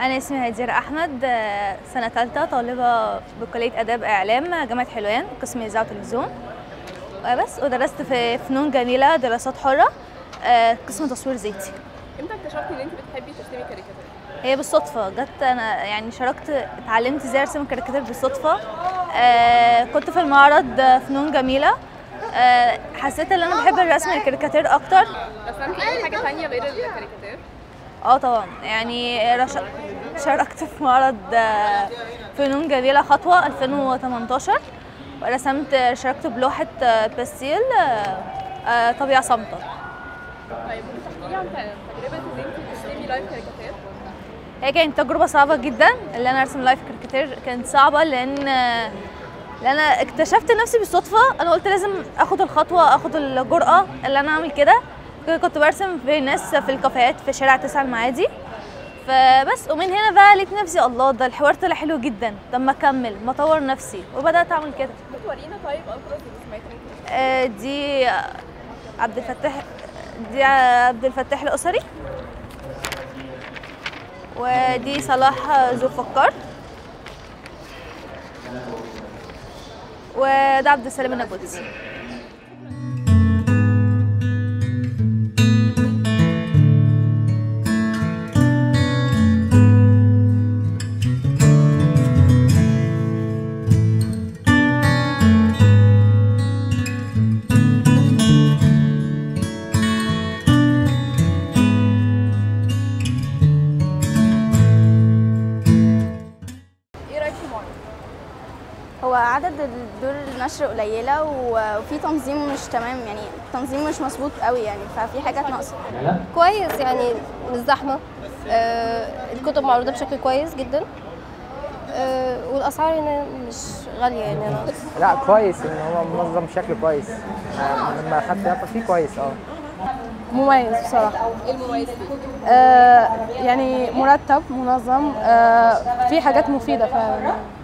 أنا اسمي هدير أحمد، سنة ثالثة، طالبة بكلية آداب إعلام جامعة حلوان، قسم إذاعة وتلفزيون. بس ودرست في فنون جميلة دراسات حرة، قسم تصوير زيتي. امتى اكتشفتي ان انت بتحبي ترسمي كاريكاتير؟ هي بالصدفة جت، أنا يعني اتعلمت ازاي أرسم كاريكاتير بالصدفة. كنت في المعرض فنون جميلة، حسيت ان انا بحب الرسم الكاريكاتير اكتر. رسمتي اي حاجة تانية غير الكاريكاتير؟ طبعا، يعني شاركت في معرض فنون جميلة خطوة 2018، شاركت بلوحة باستيل طبيعة صامتة. طيب ممكن تحكي لي عن تجربة ان انت ترسمي لايف كاريكاتير؟ هي كانت تجربة صعبة جدا، اللي انا ارسم لايف كاريكاتير كانت صعبة لان انا اكتشفت نفسي بالصدفة. انا قلت لازم اخد الخطوة، اخد الجرأة اللي انا اعمل كده. كنت برسم في ناس في الكافيهات في شارع 9 المعادي، فبس ومن هنا بقى لقيت نفسي الله، ده الحوار طلع حلو جدا، طب ما اكمل، ما اطور نفسي، وبدات اعمل كده. بتورينا طيب ابرز رسوماتك؟ دي عبد الفتاح الاسري، ودي صلاح ذو الفقار، وده عبد السلام النابلسي. هو عدد الدور النشر قليله وفي تنظيم مش تمام، يعني التنظيم مش مظبوط قوي، يعني ففي حاجات ناقصه. كويس، يعني مش زحمه، الكتب معروضه بشكل كويس جدا، والاسعار هنا مش غاليه يعني. لا كويس، ان هو منظم بشكل كويس. لما اخدت نفس فيه كويس. مميز بصراحه. ايه المميز فيه؟ يعني مرتب منظم، في حاجات مفيده فعلا.